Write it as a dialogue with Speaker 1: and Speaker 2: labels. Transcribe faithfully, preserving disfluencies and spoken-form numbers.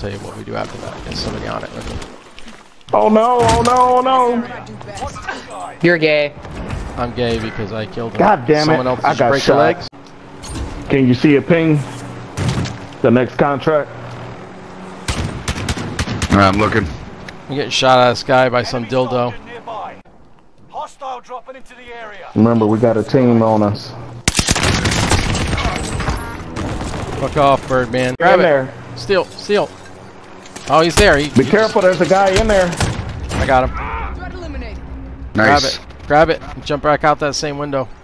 Speaker 1: tell you what we do after that. Get somebody on it with me.
Speaker 2: Oh no, oh no, oh no.
Speaker 3: You're gay.
Speaker 1: I'm gay because I killed him.
Speaker 2: God damn it.
Speaker 1: Someone else
Speaker 2: I
Speaker 1: should
Speaker 2: got
Speaker 1: break
Speaker 2: shot.
Speaker 1: your legs.
Speaker 2: Can you see a ping? The next contract.
Speaker 4: I'm looking.
Speaker 1: I'm getting shot out of the sky by some dildo.
Speaker 5: Hostile dropping into the area.
Speaker 2: Remember, we got a team on us.
Speaker 1: Fuck off, Birdman. Grab
Speaker 2: in
Speaker 1: it.
Speaker 2: there.
Speaker 1: Steal, steal. Oh, he's there. He,
Speaker 2: Be
Speaker 1: he
Speaker 2: careful,
Speaker 1: just,
Speaker 2: there's a guy in there.
Speaker 1: I got him.
Speaker 4: Nice.
Speaker 1: Grab it. Grab it. Jump back out that same window.